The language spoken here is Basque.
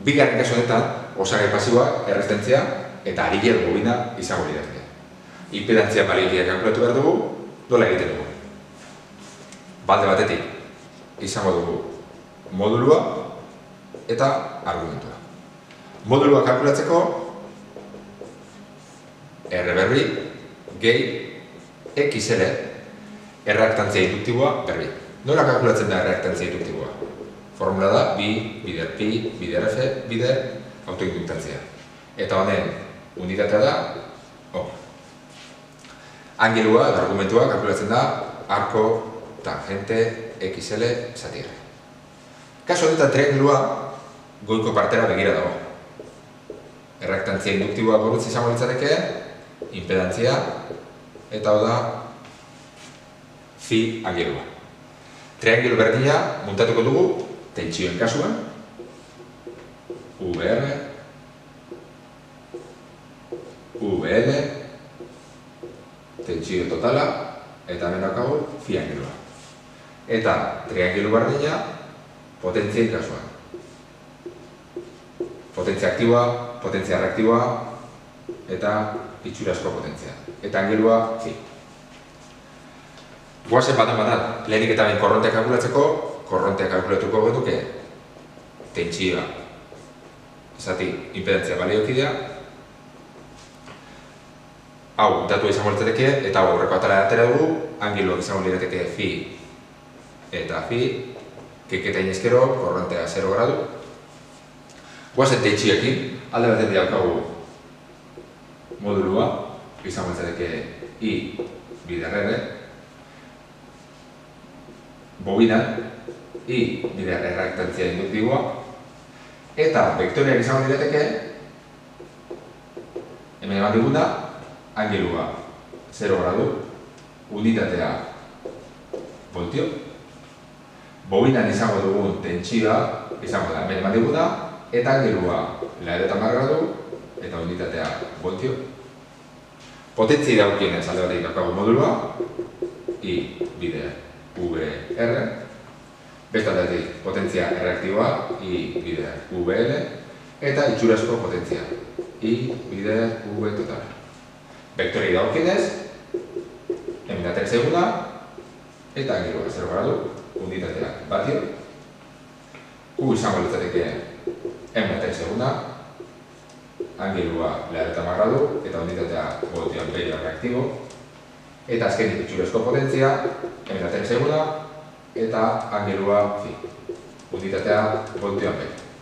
Bigarren kasu honetan, osagai pasiboa, errezistentzia eta arigiak bobina izango lirateke. Impedantzia baliokia kalkulatu behar dugu, nola egiten dugu. Balde batetik, izango dugu modulua eta argumentua. Modulua kalkulatzeko, R berri, gehi, XL, erreaktantzia induktiboa berri. Nola kalkulatzen da erreaktantzia induktiboa? Formula da, B, bider pi, bider F, bider autoinduktantzia. Eta honen unitatea da, O. Angelua, argumentua, kalkulatzen da, arko, tangente, XL, zati R. Kasu honetan triangulua, goiko partera begira dago. Erreaktantzia induktiboa gorutz izango litzateke, impedantzia, eta hau da, phi angelua. Triangelu berdina muntatuko dugu, tentsioen kasuan, VR, VL, tentsio totala, eta hemen daukagu phi angelua. Eta triangelu berdina, potentzien kasuan. Potentzia aktiboa, potentzia reaktiboa, eta itxurazko potentzia. Eta angelua phi. Goazen baten, lehenik eta behin korrontea kalkulatzeko, korrontea kalkulatuko genuke tentsioa, zati impedantzia baliokidea, hau datua izango litzateke eta hau aurreko atala atera dugu, angeluak izango lirateke phi eta phi, keketa inezkero, korrontea 0 gradu. Goazen tentsioekin, alde batetik daukagu modulua, izango litzateke I bider R, bobinan, I bider erreaktantzia induktiboa, eta vektoriak izango lirateke, hemen eman diguna, angelua 0 gradu, unitatea voltio, bobinan izango dugun tentsioa, izango da, hemen eman diguna, eta angelua 0,10 gradu, eta unitatea voltio. Potentzia dagokienez alde batetik daukagu modulua, I bider VR, beste aldetik potentzia erreaktiboa, I bider VL, eta itxurazko potentzia, I bider V total. Vektoriei dagokienez, hemen atera zaiguna, eta angelua 0 gradu, unitatea batio, Q izango litzateke hemen atera zaiguna, angelua 0,10 gradu, eta unitatea voltio amperio reaktibo, eta azkenik itxurazko potentzia, hemen atera zaiguna, eta angelua phi, unitatea voltio amperio.